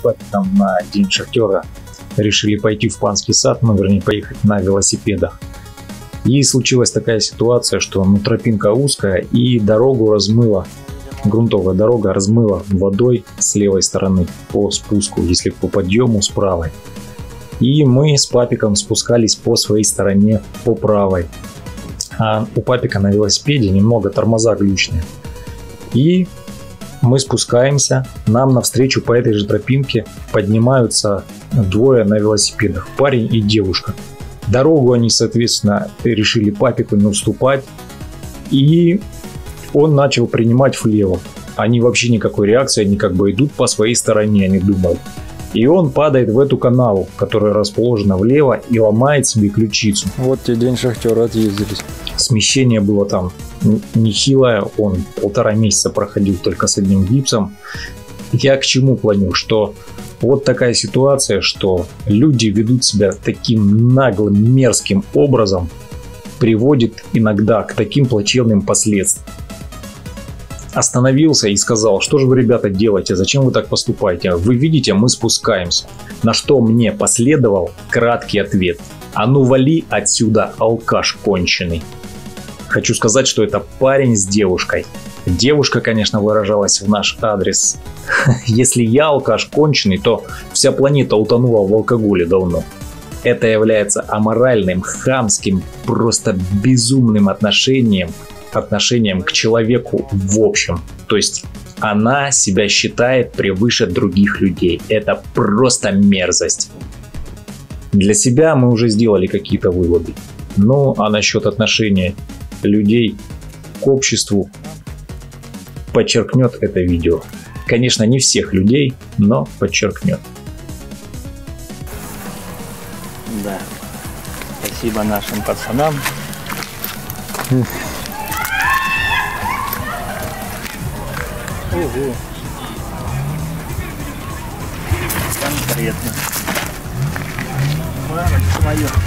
папиком на день шахтера решили пойти в Панский сад, ну вернее поехать на велосипедах. И случилась такая ситуация, что тропинка узкая и дорогу размыла, грунтовая дорога размыла водой с левой стороны по спуску, если по подъему с правой. И мы с папиком спускались по своей стороне по правой. А у папика на велосипеде немного тормоза глючные. И мы спускаемся, нам навстречу по этой же тропинке поднимаются двое на велосипедах, парень и девушка. Дорогу они, соответственно, решили папику не уступать, и он начал принимать влево. Они вообще никакой реакции, они как бы идут по своей стороне, они думают. И он падает в эту канаву, которая расположена влево, и ломает себе ключицу. Вот тебе день шахтера, отъездились. Смещение было там нехилое, он 1,5 месяца проходил только с одним гипсом. Я к чему клоню, что вот такая ситуация, что люди ведут себя таким наглым, мерзким образом, приводит иногда к таким плачевным последствиям. Остановился и сказал: что же вы, ребята, делаете, зачем вы так поступаете? Вы видите, мы спускаемся. На что мне последовал краткий ответ: а ну вали отсюда, алкаш конченый. Хочу сказать, что это парень с девушкой. Девушка, конечно, выражалась в наш адрес: если я алкаш конченый, то вся планета утонула в алкоголе давно. Это является аморальным, хамским, просто безумным отношением к человеку в общем. То есть она себя считает превыше других людей. Это просто мерзость. Для себя мы уже сделали какие-то выводы. Ну а насчет отношения людей к обществу подчеркнет это видео. Конечно, не всех людей, но подчеркнет. Да. Спасибо нашим пацанам. Ого. Конкретно. Ладно, мое.